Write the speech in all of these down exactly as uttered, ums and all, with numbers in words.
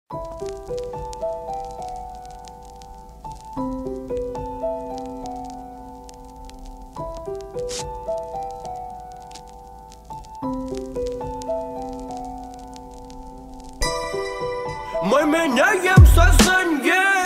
Мы меняем сознание,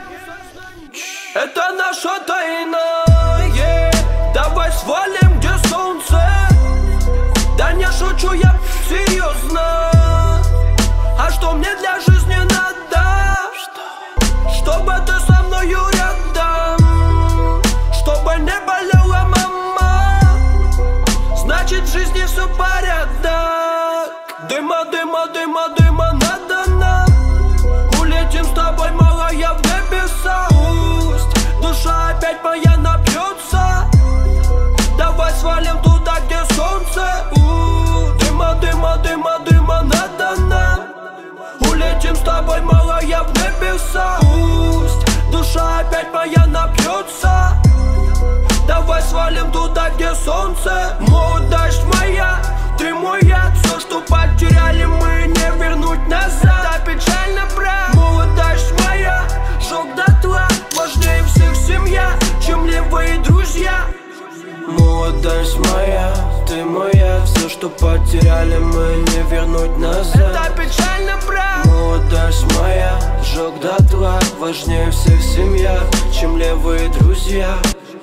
это наша тайна. Давай свалим, где солнце. Да не шучу, я серьезно. А что мне для жизни надо? Чтобы ты со мною рядом, чтобы не болела мама. Значит в жизни все порядок. Дыма, дыма, дыма, дыма надо нам. Улетим с тобой, малая, в небеса. Пусть душа опять моя напьется. Давай свалим туда, где солнце. У, дыма, дыма, дыма, дыма надо нам. Улетим с тобой, малая, в небеса. Пусть душа опять моя напьется. Давай свалим туда, где солнце. Молодость моя, ты моя. Все, что потеряли, мы не вернуть назад. Да печально, брат. Молодость моя, жёг дотла. Важнее всех семья, чем левые друзья. Молодость моя, ты моя. Все, что потеряли, мы не вернуть назад. Это печально, брат. Молодость моя, жёг дотла. Важнее всех семья, чем левые друзья.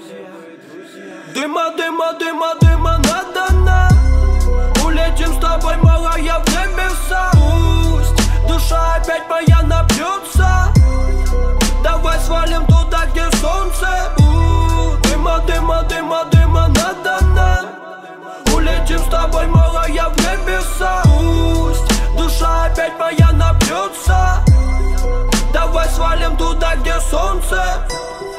Дыма, дыма, дыма, дыма надо нам. Улетим с тобой, малая, в небеса. Пусть душа опять моя напьется. Давай свалим туда, где солнце. У, дыма, дыма, дыма, дыма надо нам. Улетим с тобой, малая, в небеса. Пусть душа опять моя напьется. Давай свалим туда, где солнце.